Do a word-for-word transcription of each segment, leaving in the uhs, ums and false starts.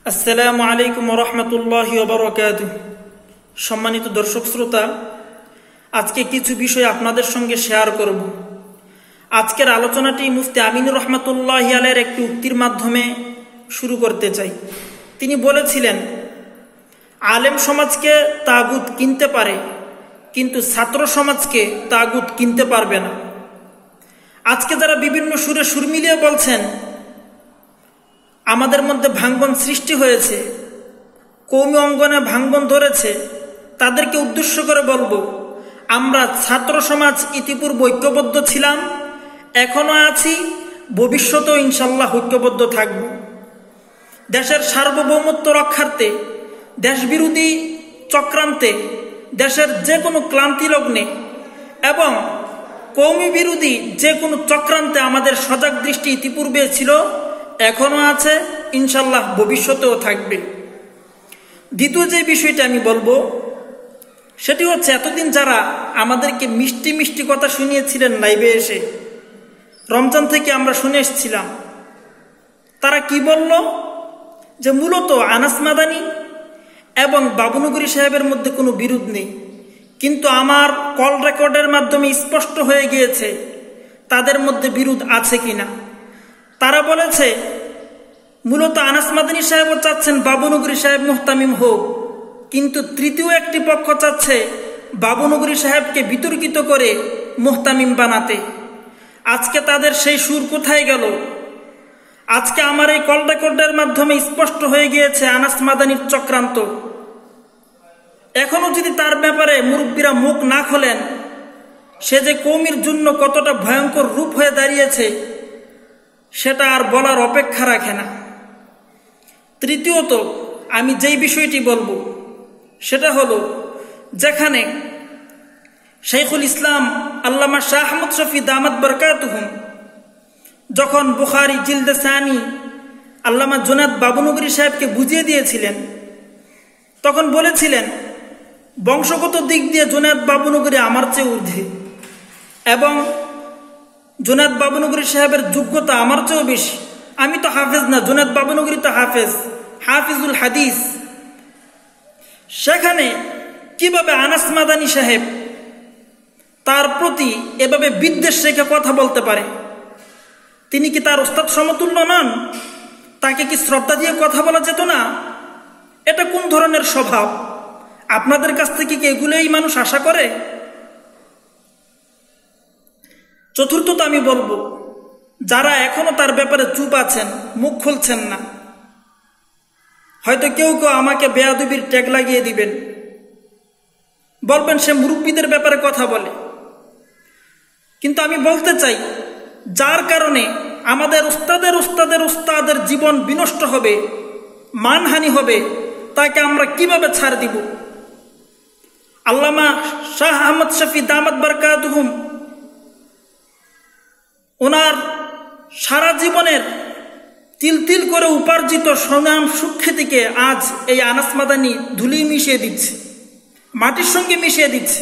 আসসালামু আলাইকুম ওয়া রাহমাতুল্লাহি ওয়া বারাকাতুহু। সম্মানিত দর্শক শ্রোতা, আজকে কিছু বিষয় আপনাদের সঙ্গে শেয়ার করব। আজকের আলোচনাটি মুফতি আমিনুর রহমাতুল্লাহি আলাইহির একটি উক্তির মাধ্যমে শুরু করতে চাই। তিনি বলেছিলেন, আলেম সমাজকে তাগুত কিনতে পারে, কিন্তু ছাত্র সমাজকে তাগুত কিনতে পারবে না। আজকে যারা বিভিন্ন সুরে সুর মিলিয়ে বলছেন আমাদের মধ্যে ভাঙ্গন সৃষ্টি হয়েছে, কওমি অঙ্গনে ভাঙ্গন ধরেছে, তাদেরকে উদ্দেশ্য করে বলবো, আমরা ছাত্র সমাজ ইতিপূর্বে ঐক্যবদ্ধ ছিলাম, এখনো আছি, ভবিষ্যতেও ইনশাল্লাহ ঐক্যবদ্ধ থাকব। দেশের সার্বভৌমত্ব রক্ষার্থে, দেশবিরোধী চক্রান্তে, দেশের যে কোনো ক্লান্তি লগ্নে এবং কওমি বিরোধী যে কোনো চক্রান্তে আমাদের সজাগ দৃষ্টি ইতিপূর্বে ছিল, এখনো আছে, ইনশাল্লাহ ভবিষ্যতেও থাকবে। দ্বিতীয় যে বিষয়টা আমি বলবো সেটি হচ্ছে, এতদিন যারা আমাদেরকে মিষ্টি মিষ্টি কথা শুনিয়েছিলেন লাইভে এসে, রমজান থেকে আমরা শুনে এসেছিলাম, তারা কি বলল যে মূলত আনাস মাদানী এবং বাবুনগরী সাহেবের মধ্যে কোনো বিরোধ নেই, কিন্তু আমার কল রেকর্ডের মাধ্যমে স্পষ্ট হয়ে গিয়েছে তাদের মধ্যে বিরোধ আছে কিনা। তারা বলেছে মূলত আনাস মাদানী সাহেবও চাচ্ছেন বাবুনগরী সাহেব মুহতামিম হোক, কিন্তু তৃতীয় একটি পক্ষ চাচ্ছে বাবুনগরী সাহেবকে বিতর্কিত করে মুহতামিম বানাতে। আজকে তাদের সেই সুর কোথায় গেল? আজকে আমার এই কল রেকর্ডের মাধ্যমে স্পষ্ট হয়ে গিয়েছে আনাস মাদানীর চক্রান্ত। এখনো যদি তার ব্যাপারে মুরব্বীরা মুখ না খোলেন, সে যে কওমির জন্য কতটা ভয়ঙ্কর রূপ হয়ে দাঁড়িয়েছে সেটা আর বলার অপেক্ষা রাখে না। তৃতীয়ত আমি যেই বিষয়টি বলবো সেটা হলো, যেখানে শাইখুল ইসলাম আল্লামা শাহ আহমদ শফি দামাত বরকাতুহুম যখন বুখারী জিলদে সানি আল্লামা জুনায়েদ বাবুনগরী সাহেবকে বুঝিয়ে দিয়েছিলেন, তখন বলেছিলেন বংশগত দিক দিয়ে জুনায়েদ বাবুনগরী আমার চেয়ে ঊর্ধ্বে এবং জুনায়েদ বাবুনগরী সাহেবের যোগ্যতা আমার চেয়েও বেশি। আমি তো হাফেজ না, জুনায়েদ বাবুনগরী তো হাফেজ, হাফিজুল হাদিস। সেখানে কিভাবে আনাস মাদানী সাহেব তার প্রতি এভাবে বিদ্বেষ রেখে কথা বলতে পারে? তিনি কি তার ওস্তাদ সমতুল্য নন? তাকে কি শ্রদ্ধা দিয়ে কথা বলা যেত না? এটা কোন ধরনের স্বভাব? আপনাদের কাছ থেকে কি এগুলোই মানুষ আশা করে? চতুর্থত আমি বলবো, যারা এখনো তার ব্যাপারে চুপ আছেন, মুখ খুলছেন না, হয়তো কেউ কেউ আমাকে বেয়াদবির ট্যাগ লাগিয়ে দিবেন, বলবেন সে মুরব্বীদের ব্যাপারে কথা বলে। কিন্তু আমি বলতে চাই, যার কারণে আমাদের উস্তাদের উস্তাদের উস্তাদের জীবন বিনষ্ট হবে, মানহানি হবে, তাকে আমরা কিভাবে ছাড় দিব? আল্লামা শাহ আহমদ শফি দামাত বরকাতুহুম ওনার সারা জীবনের তিল তিল করে উপার্জিত সুনাম সুখ্যাতিকে আজ এই আনাস মাদানী ধুলি মিশিয়ে দিচ্ছে, মাটির সঙ্গে মিশিয়ে দিচ্ছে।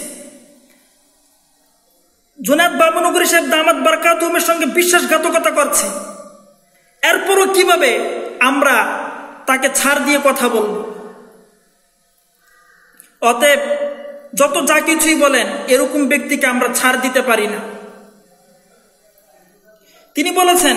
জুনায়েদ বাবুনগরী সাহেব দামাত বরকাতুহুমের সঙ্গে বিশ্বাসঘাতকতা করছে, এরপরও কিভাবে আমরা তাকে ছাড় দিয়ে কথা বলব? অতএব যত যা কিছুই বলেন, এরকম ব্যক্তিকে আমরা ছাড় দিতে পারি না। তিনি বলেছেন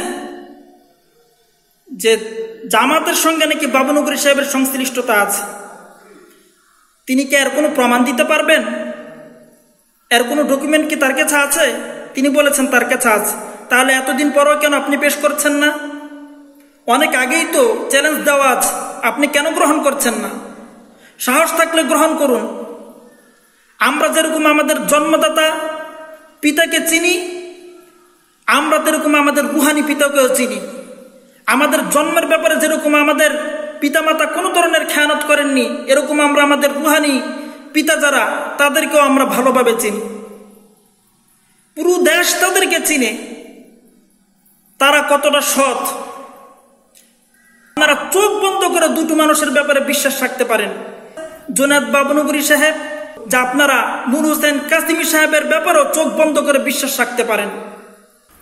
যে জামাতের সঙ্গে নাকি বাবুনগরী সাহেবের সংশ্লিষ্টতা আছে। তিনি কি এর কোনো প্রমাণ দিতে পারবেন? এর কোনো ডকুমেন্ট কি তার কাছে আছে? তিনি বলেছেন তার কাছে আছে। তাহলে এতদিন পরও কেন আপনি পেশ করছেন না? অনেক আগেই তো চ্যালেঞ্জ দেওয়া আছে, আপনি কেন গ্রহণ করছেন না? সাহস থাকলে গ্রহণ করুন। আমরা যেরকম আমাদের জন্মদাতা পিতাকে চিনি, আমরা যেরকম আমাদের রুহানি পিতাকেও চিনি। আমাদের জন্মের ব্যাপারে যেরকম আমাদের পিতামাতা কোনো ধরনের খেয়ানত করেননি, এরকম আমরা আমাদের রুহানি পিতা যারা, তাদেরকেও আমরা ভালোভাবে চিনি। পুরো দেশ তাদেরকে চিনে, তারা কতটা সৎ। আপনারা চোখ বন্ধ করে দুটো মানুষের ব্যাপারে বিশ্বাস রাখতে পারেন, জুনায়েদ বাবুনগরী সাহেব, যা আপনারা নূর হোসেন কাসিমি সাহেবের ব্যাপারেও চোখ বন্ধ করে বিশ্বাস রাখতে পারেন।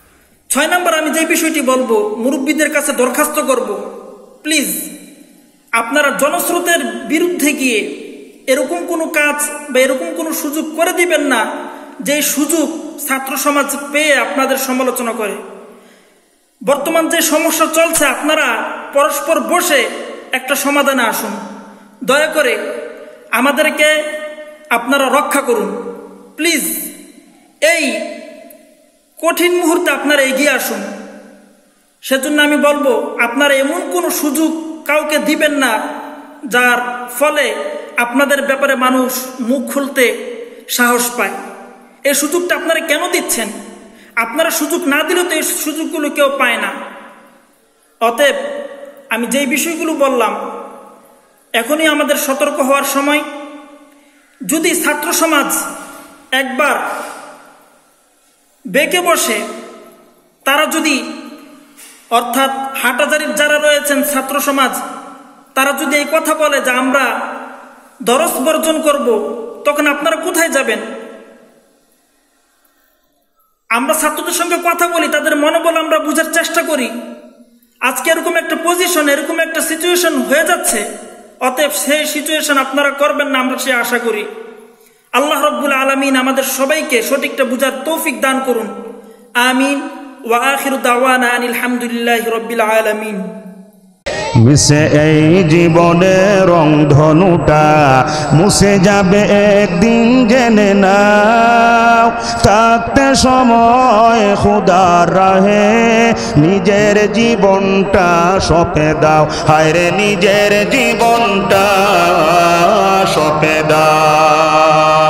ছয় নম্বর আমি যে বিষয়টি বলবো, মুরব্বীদের কাছে দরখাস্ত করব, প্লিজ আপনারা জনস্রোতের বিরুদ্ধে গিয়ে এরকম কোনো কাজ বা এরকম কোনো সুযোগ করে দিবেন না যে সুযোগ ছাত্র সমাজ পেয়ে আপনাদের সমালোচনা করে। বর্তমান যে সমস্যা চলছে, আপনারা পরস্পর বসে একটা সমাধানে আসুন। দয়া করে আমাদেরকে আপনারা রক্ষা করুন প্লিজ। এই কঠিন মুহূর্তে আপনারা এগিয়ে আসুন। সেজন্য আমি বলবো, আপনারা এমন কোনো সুযোগ কাউকে দিবেন না যার ফলে আপনাদের ব্যাপারে মানুষ মুখ খুলতে সাহস পায়। এই সুযোগটা আপনারা কেন দিচ্ছেন? আপনারা সুযোগ না দিলে তো এই সুযোগগুলো কেউ পায় না। অতএব আমি যেই বিষয়গুলো বললাম, এখনই আমাদের সতর্ক হওয়ার সময়। যদি ছাত্র সমাজ একবার বেঁকে বসে, তারা যদি অর্থাৎ হাটাজারির যারা রয়েছেন ছাত্র সমাজ, তারা যদি এই কথা বলে যে আমরা দরস বর্জন করব, তখন আপনারা কোথায় যাবেন? আমরা ছাত্রদের সঙ্গে কথা বলি, তাদের মনোবল আমরা বুঝার চেষ্টা করি। আজকে এরকম একটা পজিশন, এরকম একটা সিচুয়েশন হয়ে যাচ্ছে। অতএব সেই সিচুয়েশন আপনারা করবেন না, আমরা সে আশা করি। আল্লাহ রাব্বুল আলামিন আমাদের সবাইকে সঠিকটা বুঝার তৌফিক দান করুন। আমিন। ওয়া আখিরু দাওয়ানা আনিল হামদুলিল্লাহি রাব্বিল আলামিন। মিশে এই জীবনে রং ধনুটা মুছে যাবে একদিন, জেনে নাও। থাকতে সময় খুদার রাহে নিজের জীবনটা সঁপে দাও। হায়রে নিজের জীবনটা সঁপে দাও।